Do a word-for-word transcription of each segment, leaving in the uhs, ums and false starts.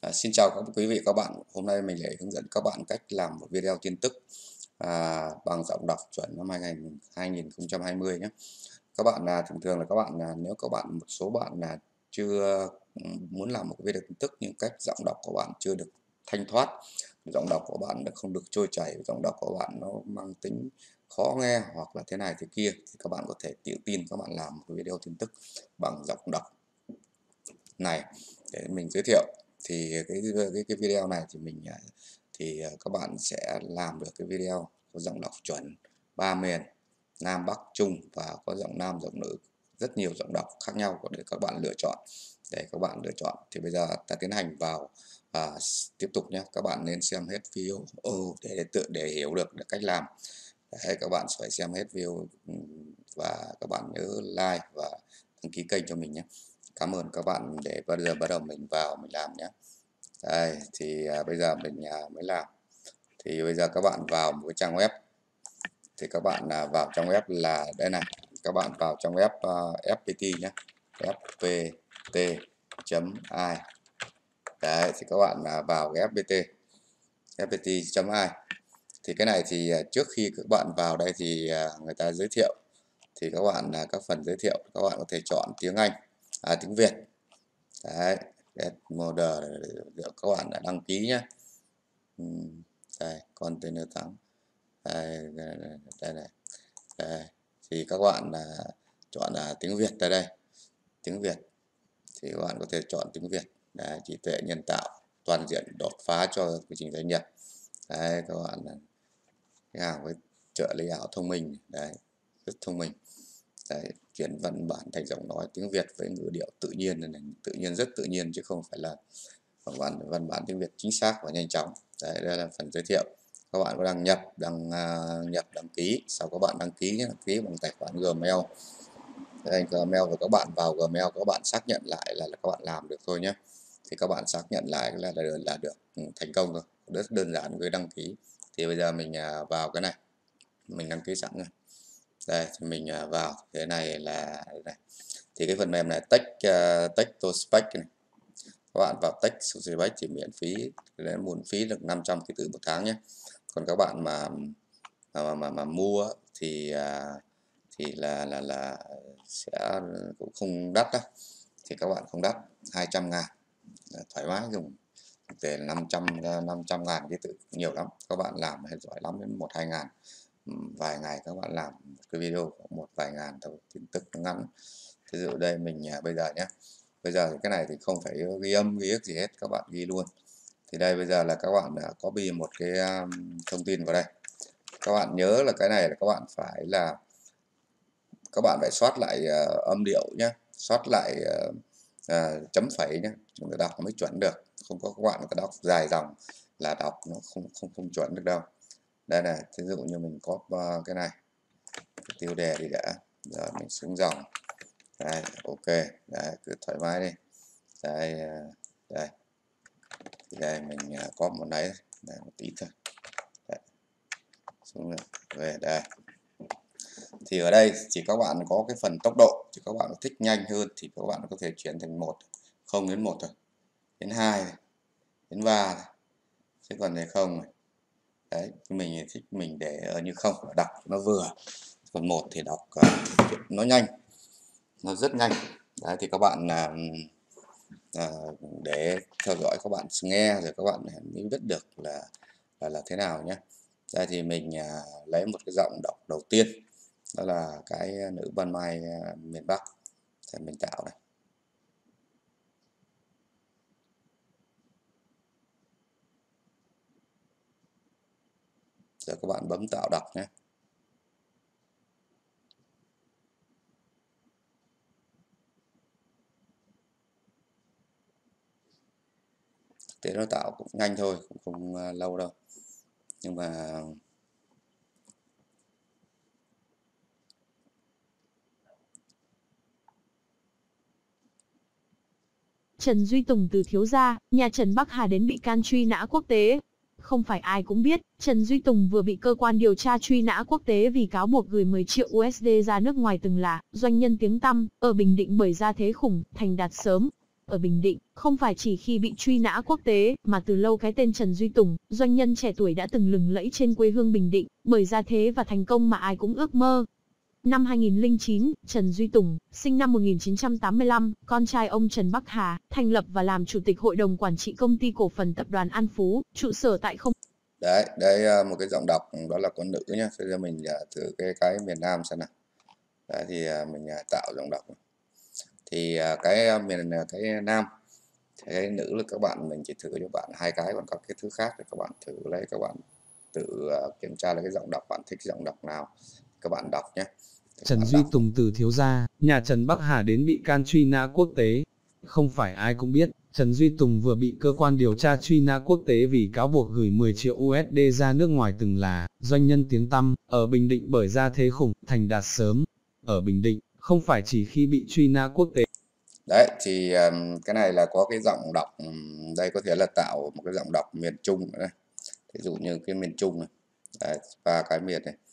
À, xin chào các quý vị các bạn. Hôm nay mình lại hướng dẫn các bạn cách làm một video tin tức à, bằng giọng đọc chuẩn năm hai nghìn không trăm hai mươi nhé. Các bạn là thường thường là các bạn là nếu các bạn một số bạn là chưa ừ, muốn làm một video tin tức nhưng cách giọng đọc của bạn chưa được thanh thoát, giọng đọc của bạn nó không được trôi chảy, giọng đọc của bạn nó mang tính khó nghe hoặc là thế này thế kia, thì các bạn có thể tự tin các bạn làm một video tin tức bằng giọng đọc này để mình giới thiệu. Thì cái cái, cái video này thì mình thì các bạn sẽ làm được cái video có giọng đọc chuẩn ba miền Nam Bắc Trung và có giọng nam giọng nữ, rất nhiều giọng đọc khác nhau để các bạn lựa chọn để các bạn lựa chọn. Thì bây giờ ta tiến hành vào à, tiếp tục nhé. Các bạn nên xem hết video oh, để, để tự để hiểu được cách làm. Đấy, các bạn phải xem hết video và các bạn nhớ like và đăng ký kênh cho mình nhé. Cảm ơn các bạn. Để bây giờ bắt đầu mình vào mình làm nhé. Đây thì à, bây giờ mình à, mới làm. Thì bây giờ các bạn vào một cái trang web, thì các bạn à, vào trong web là đây này, các bạn vào trong web uh, ép pê tê nhé, ép pê tê chấm i. Đấy thì các bạn à, vào cái ép pê tê ép pê tê chấm i. Thì cái này thì à, trước khi các bạn vào đây thì à, người ta giới thiệu, thì các bạn à, các phần giới thiệu các bạn có thể chọn tiếng Anh, à, tiếng Việt. Đấy, get model các bạn đã đăng ký nhé. Đây, container thắng. Đây, đây, đây này. Đây, thì các bạn là chọn là tiếng Việt tại đây, tiếng Việt thì các bạn có thể chọn tiếng Việt. Đấy, trí tuệ nhân tạo toàn diện đột phá cho quy trình doanh nghiệp. Đấy, các bạn là cái hàng với trợ lý ảo thông minh. Đấy, rất thông minh. Đấy, chuyển văn bản thành giọng nói tiếng Việt với ngữ điệu tự nhiên này, tự nhiên rất tự nhiên chứ không phải là văn bản văn bản tiếng Việt chính xác và nhanh chóng. Đấy, đây là phần giới thiệu. Các bạn có đăng nhập đăng uh, nhập đăng ký. Sau các bạn đăng ký nhé, đăng ký bằng tài khoản Gmail. Đây, Gmail và các bạn vào Gmail các bạn xác nhận lại là, là các bạn làm được thôi nhé. Thì các bạn xác nhận lại là là, là được ừ, thành công rồi, rất đơn giản với đăng ký. Thì bây giờ mình uh, vào cái này, mình đăng ký sẵn rồi. Đây thì mình uh, vào cái này là này. Thì cái phần mềm này text uh, text to spec này, các bạn vào text to spec thì miễn phí, đến nguồn phí được năm trăm ký tự một tháng nhé. Còn các bạn mà mà mà, mà, mà mua thì uh, thì là là là sẽ cũng không đắt đâu. Thì các bạn không đắt, hai trăm ngàn thoải mái dùng. Thực tế là năm trăm năm trăm ngàn ký tự nhiều lắm, các bạn làm hay giỏi lắm đến một hai ngàn, vài ngày các bạn làm một cái video một vài ngàn thôi, tin tức ngắn. Ví dụ đây mình bây giờ nhé, bây giờ cái này thì không phải ghi âm ghi ức gì hết, các bạn ghi luôn. Thì đây bây giờ là các bạn đã copy một cái um, thông tin vào đây. Các bạn nhớ là cái này là các bạn phải là các bạn phải soát lại uh, âm điệu nhé, soát lại uh, uh, chấm phẩy nhé, chúng ta đọc mới chuẩn được. Không có các bạn đọc dài dòng là đọc nó không không không chuẩn được đâu. Đây này, ví dụ như mình có uh, cái này, cái tiêu đề đi đã, giờ mình xuống dòng. Đây, ok, đây, cứ thoải mái đi. Đây, uh, đây, thì đây mình uh, có một đấy, đây, một tí thôi. Đây. Xuống về đây. Thì ở đây chỉ các bạn có cái phần tốc độ, thì các bạn thích nhanh hơn thì các bạn có thể chuyển thành một, không đến một thôi, đến hai, đến ba, chứ còn này không này. Đấy, mình thích mình để ở như không, đọc nó vừa, còn một thì đọc uh, nó nhanh, nó rất nhanh. Đấy thì các bạn là uh, để theo dõi, các bạn nghe rồi các bạn mới biết được là là, là thế nào nhé. Đây thì mình uh, lấy một cái giọng đọc đầu tiên, đó là cái nữ ban mai uh, miền Bắc thì mình tạo này. Giờ các bạn bấm tạo đọc nhé. Thế nó tạo cũng nhanh thôi, cũng không uh, lâu đâu. Nhưng mà Trần Duy Tùng từ thiếu gia, nhà Trần Bắc Hà đến bị can truy nã quốc tế. Không phải ai cũng biết, Trần Duy Tùng vừa bị cơ quan điều tra truy nã quốc tế vì cáo buộc gửi mười triệu u ét đê ra nước ngoài, từng là doanh nhân tiếng tăm ở Bình Định bởi gia thế khủng, thành đạt sớm. ở Bình Định, không phải chỉ khi bị truy nã quốc tế, mà từ lâu cái tên Trần Duy Tùng, doanh nhân trẻ tuổi đã từng lừng lẫy trên quê hương Bình Định, bởi gia thế và thành công mà ai cũng ước mơ. Năm hai nghìn không trăm lẻ chín, Trần Duy Tùng, sinh năm một nghìn chín trăm tám mươi lăm, con trai ông Trần Bắc Hà, thành lập và làm chủ tịch hội đồng quản trị công ty cổ phần tập đoàn An Phú, trụ sở tại không. Đấy, đây à, một cái giọng đọc đó là con nữ nhé. Bây giờ mình à, thử cái cái miền Nam xem nào. Đấy thì à, mình à, tạo giọng đọc. Thì à, cái à, miền à, cái Nam, cái nữ là các bạn mình chỉ thử cho bạn hai cái, còn các cái thứ khác thì các bạn thử lấy, các bạn tự uh, kiểm tra là cái giọng đọc bạn thích giọng đọc nào các bạn đọc nhé. Các Trần bạn Duy đọc. Tùng từ thiếu gia, nhà Trần Bắc Hà đến bị can truy nã quốc tế. Không phải ai cũng biết, Trần Duy Tùng vừa bị cơ quan điều tra truy nã quốc tế vì cáo buộc gửi mười triệu u ét đê ra nước ngoài, từng là doanh nhân tiếng tăm ở Bình Định bởi gia thế khủng, thành đạt sớm. Ở Bình Định, không phải chỉ khi bị truy nã quốc tế. Đấy thì um, cái này là có cái giọng đọc, um, đây có thể là tạo một cái giọng đọc miền Trung nữa này. Ví dụ như cái miền Trung này. Đấy, và cái miền này.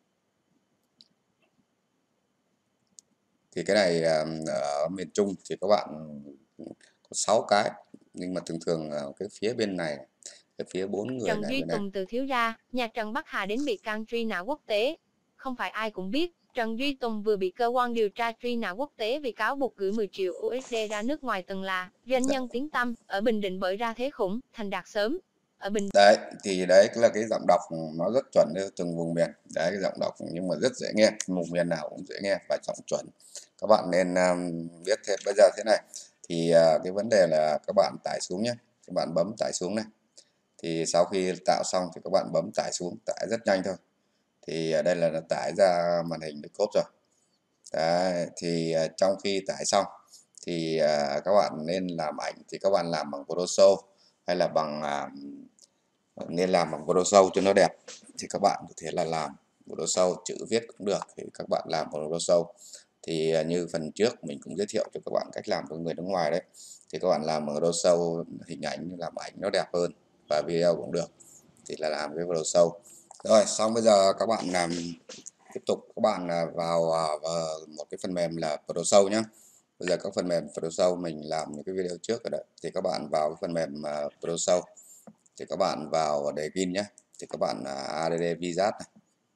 Thì cái này um, ở miền Trung thì các bạn có sáu cái, nhưng mà thường thường uh, cái phía bên này, cái phía bốn người Trần này Duy bên này. Tùng từ thiếu gia, nhà Trần Bắc Hà đến bị can truy nã quốc tế. Không phải ai cũng biết, Trần Duy Tùng vừa bị cơ quan điều tra truy nã quốc tế vì cáo buộc gửi mười triệu u ét đê ra nước ngoài, từng là doanh nhân tiếng tăm ở Bình Định bởi ra thế khủng, thành đạt sớm. Ở Bình Đấy thì đấy là cái giọng đọc nó rất chuẩn theo từng vùng miền. Đấy, cái giọng đọc nhưng mà rất dễ nghe, vùng miền nào cũng dễ nghe và giọng chuẩn. Các bạn nên um, biết thêm. Bây giờ thế này thì uh, cái vấn đề là các bạn tải xuống nhé, các bạn bấm tải xuống này. Thì sau khi tạo xong thì các bạn bấm tải xuống, tải rất nhanh thôi. Thì uh, đây là nó tải ra màn hình được cốt rồi. Đấy, thì uh, trong khi tải xong thì uh, các bạn nên làm ảnh, thì các bạn làm bằng Photoshop hay là bằng uh, nên làm bằng Photoshop cho nó đẹp. Thì các bạn có thể là làm Photoshop, chữ viết cũng được thì các bạn làm Photoshop. Thì uh, như phần trước mình cũng giới thiệu cho các bạn cách làm của người nước ngoài đấy, thì các bạn làm bằng Photoshop, hình ảnh làm ảnh nó đẹp hơn và video cũng được, thì là làm cái Photoshop. Rồi xong bây giờ các bạn làm tiếp tục, các bạn vào, vào một cái phần mềm là Photoshop nhé. Bây giờ các phần mềm Photoshop mình làm những cái video trước rồi đấy, thì các bạn vào cái phần mềm uh, Photoshop thì các bạn vào đề pin nhé. Thì các bạn uh, a đê đê Wizard này.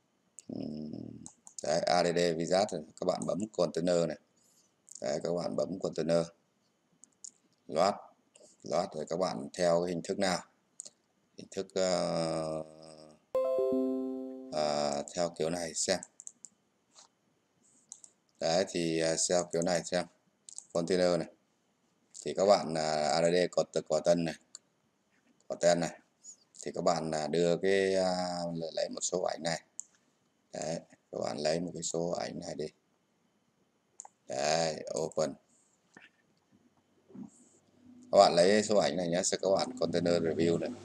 Đấy, a đê đê Wizard này. Các bạn bấm container này. Đấy, các bạn bấm container loát loát rồi các bạn theo cái hình thức nào, hình thức uh, uh, theo kiểu này xem. Đấy thì uh, theo kiểu này xem container này, thì các bạn uh, a đê đê có từ có tân này, có tên này, thì các bạn uh, đưa cái uh, lấy một số ảnh này. Đấy, các bạn lấy một cái số ảnh này đi. Đấy, open. Các bạn lấy số ảnh này nhé, sẽ các bạn container review này.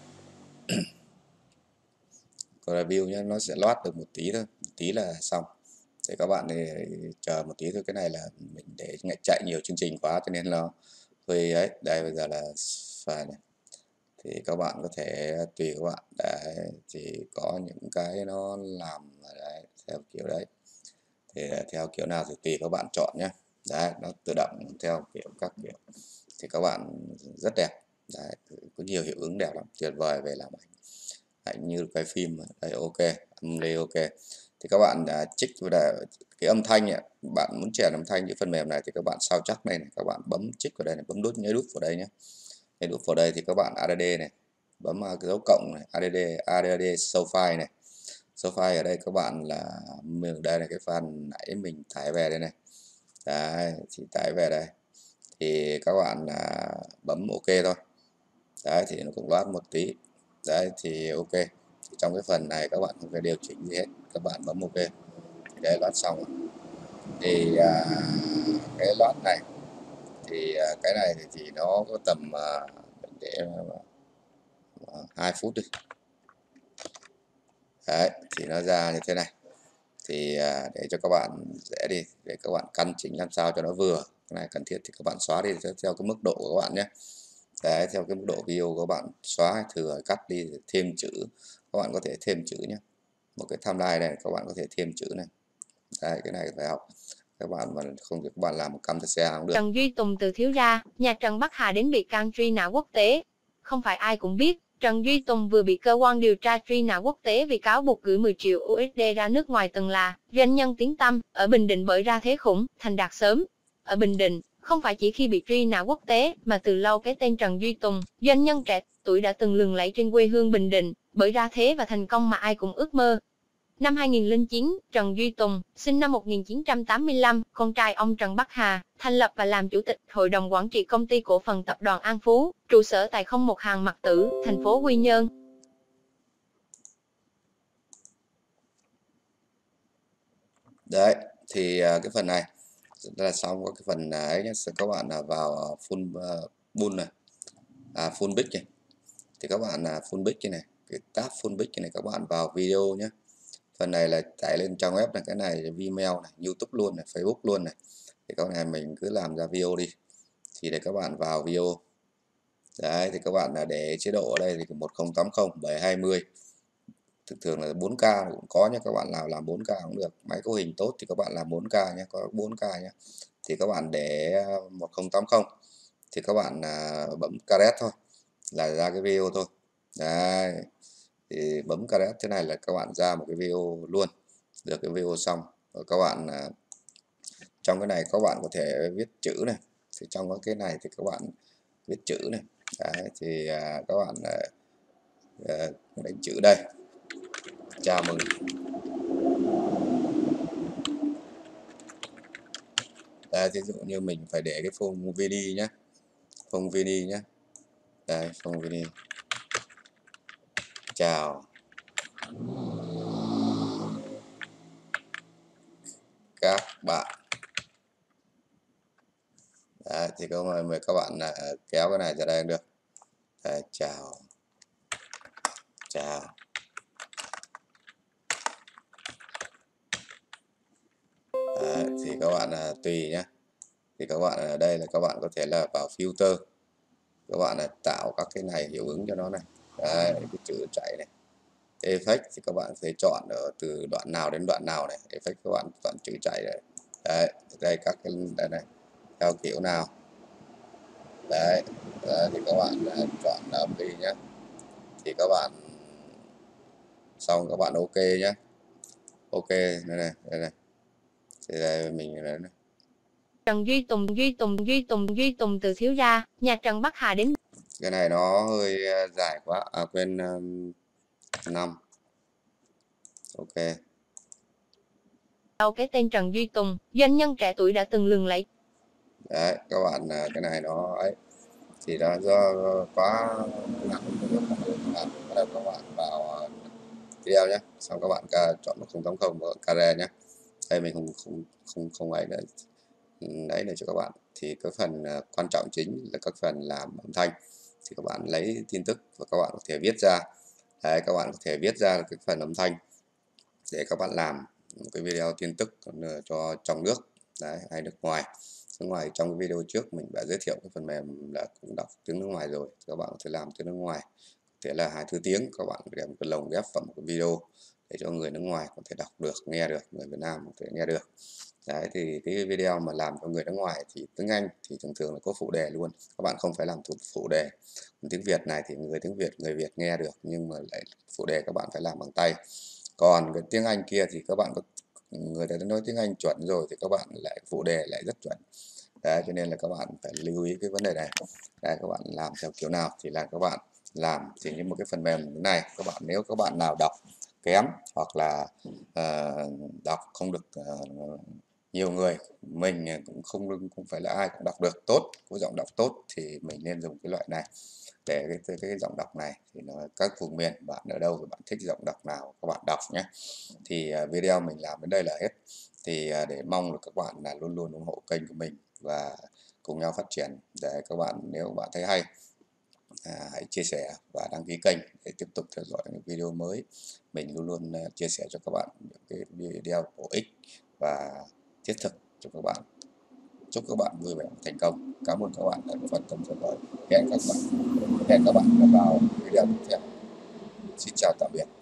Review nhé, nó sẽ loát được một tí thôi, một tí là xong. Thì các bạn thì chờ một tí thôi, cái này là mình để chạy nhiều chương trình quá cho nên nó hơi ấy. Đây bây giờ là file này. Thì các bạn có thể tùy các bạn. Đấy, thì có những cái nó làm đấy, theo kiểu đấy. Thì theo kiểu nào thì tùy các bạn chọn nhé. Đấy, nó tự động theo kiểu các kiểu. Thì các bạn rất đẹp. Đấy, có nhiều hiệu ứng đẹp lắm, tuyệt vời về làm ảnh. Ảnh như quay phim. Đây ok, âm ly ok. Thì các bạn đã trích vào cái âm thanh này. Bạn muốn chèn âm thanh những phần mềm này thì các bạn sao chắc này, này. Các bạn bấm trích vào đây này, bấm đút nhấn đút vào đây nhé. Nhấn đút vào đây thì các bạn a đê đê này, bấm cái dấu cộng này, a đê đê, a đê đê show file này. Show file ở đây các bạn là mình đây là cái phần nãy mình tải về đây này. Đấy, thì tải về đây. Thì các bạn là bấm ok thôi. Đấy thì nó cũng loát một tí. Đấy thì ok. Thì trong cái phần này các bạn không phải điều chỉnh gì hết, các bạn bấm ok. Để loát xong rồi. Thì à, cái loát này thì à, cái này thì, thì nó có tầm à, để à, hai phút đi. Đấy thì nó ra như thế này. Thì à, để cho các bạn dễ đi, để các bạn căn chỉnh làm sao cho nó vừa. Cái này cần thiết thì các bạn xóa đi theo, theo cái mức độ của các bạn nhé. Đấy, theo cái mức độ video các bạn xóa thừa cắt đi, thêm chữ, các bạn có thể thêm chữ nhé. Một cái timeline này các bạn có thể thêm chữ này. Đấy, cái này phải học. các bạn mà không thì các bạn làm một camtasia cũng được. Trần Duy Tùng từ thiếu gia, nhà Trần Bắc Hà đến bị can truy nã quốc tế. Không phải ai cũng biết, Trần Duy Tùng vừa bị cơ quan điều tra truy nã quốc tế vì cáo buộc gửi mười triệu u ét đê ra nước ngoài từng là doanh nhân tiếng tăm ở Bình Định bởi ra thế khủng, thành đạt sớm. Ở Bình Định, không phải chỉ khi bị truy nã quốc tế mà từ lâu cái tên Trần Duy Tùng, doanh nhân trẻ tuổi đã từng lừng lẫy trên quê hương Bình Định bởi ra thế và thành công mà ai cũng ước mơ. Năm hai nghìn không trăm lẻ chín, Trần Duy Tùng, sinh năm một nghìn chín trăm tám mươi lăm, con trai ông Trần Bắc Hà, thành lập và làm chủ tịch Hội đồng Quản trị Công ty Cổ phần Tập đoàn An Phú, trụ sở tại không một Hàng Mạc Tử, thành phố Quy Nhơn. Đấy, thì cái phần này là xong có cái phần ấy nhé. Các bạn vào full uh, bull này, à, full big này, thì các bạn là full big này, cái tab full big này các bạn vào video nhé. Phần này là tải lên trang web này, cái này là Vimeo này, YouTube luôn này, Facebook luôn này. Thì các này mình cứ làm ra video đi. Thì để các bạn vào video. Đấy, thì các bạn là để chế độ ở đây thì một không tám không bảy hai mươi. Thường thường là bốn K cũng có nhé, các bạn nào làm bốn K cũng được. Máy cấu hình tốt thì các bạn làm bốn K nhé, có bốn K nhé. Thì các bạn để một không tám không. Thì các bạn à, bấm caret thôi là ra cái video thôi. Đấy. Thì bấm caret thế này là các bạn ra một cái video luôn, được cái video xong. Rồi các bạn à, trong cái này các bạn có thể viết chữ này, thì trong cái này thì các bạn viết chữ này. Đấy, thì à, các bạn à, à, đánh chữ đây, chào mừng. Đây, ví dụ như mình phải để cái phông video nhé, phông video nhé. Đây, phông video. Chào các bạn. Đấy, thì có mời các bạn là kéo cái này ra đây được. Đấy, chào chào. Đấy, thì các bạn là tùy nhé. Thì các bạn ở đây là các bạn có thể là vào filter, các bạn là tạo các cái này hiệu ứng cho nó này. Đấy, cái chữ chạy này. Effect thì các bạn sẽ chọn ở từ đoạn nào đến đoạn nào này. Effect các bạn chọn chữ chạy này. Đấy, đây các cái đây này theo kiểu nào. Đấy, đấy thì các bạn chọn âm đi nhé. Thì các bạn xong các bạn ok nhé. Ok đây này, đây này. Thì đây mình này. Trần Duy Tùng, Duy Tùng, Duy Tùng, Duy Tùng từ thiếu gia, nhà Trần Bắc Hà đến. Cái này nó hơi dài quá, à quên um, năm. Ok. Đầu cái tên Trần Duy Tùng, doanh nhân trẻ tuổi đã từng lừng lẫy. Đấy, các bạn cái này nó ấy thì nó do quá nặng, các bạn vào video nhé, xong các bạn chọn một không tám không và care nhé. Đây mình không không không không ấy nữa đấy để cho các bạn. Thì cái phần quan trọng chính là các phần làm âm thanh, thì các bạn lấy tin tức và các bạn có thể viết ra. Đấy, các bạn có thể viết ra cái phần âm thanh để các bạn làm một cái video tin tức cho trong nước đấy hay nước ngoài. Nước ngoài trong cái video trước mình đã giới thiệu cái phần mềm là cũng đọc tiếng nước ngoài rồi, các bạn có thể làm tiếng nước ngoài, thế là hai thứ tiếng các bạn để một cái lồng ghép vào một cái video để cho người nước ngoài có thể đọc được, nghe được, người Việt Nam có thể nghe được. Đấy, thì cái video mà làm cho người nước ngoài thì tiếng Anh thì thường thường là có phụ đề luôn, các bạn không phải làm thủ phụ đề. Còn tiếng Việt này thì người tiếng Việt người Việt nghe được, nhưng mà lại phụ đề các bạn phải làm bằng tay. Còn cái tiếng Anh kia thì các bạn có người ta nói tiếng Anh chuẩn rồi thì các bạn lại phụ đề lại rất chuẩn. Đấy, cho nên là các bạn phải lưu ý cái vấn đề này. Đấy, các bạn làm theo kiểu nào thì là các bạn làm. Thì như một cái phần mềm này, các bạn nếu các bạn nào đọc kém hoặc là uh, đọc không được uh, nhiều người, mình cũng không cũng phải là ai cũng đọc được tốt, có giọng đọc tốt thì mình nên dùng cái loại này. Để cái, cái, cái giọng đọc này thì nó, các vùng miền bạn ở đâu thì bạn thích giọng đọc nào các bạn đọc nhé. Thì uh, video mình làm đến đây là hết. Thì uh, để mong là các bạn là luôn luôn ủng hộ kênh của mình và cùng nhau phát triển. Để các bạn nếu bạn thấy hay à, hãy chia sẻ và đăng ký kênh để tiếp tục theo dõi những video mới. Mình luôn luôn uh, chia sẻ cho các bạn những cái video bổ ích và thiết thực cho các bạn. Chúc các bạn vui vẻ và thành công. Cảm ơn các bạn đã quan tâm theo dõi. Hẹn các bạn hẹn các bạn vào video tiếp theo. Xin chào tạm biệt.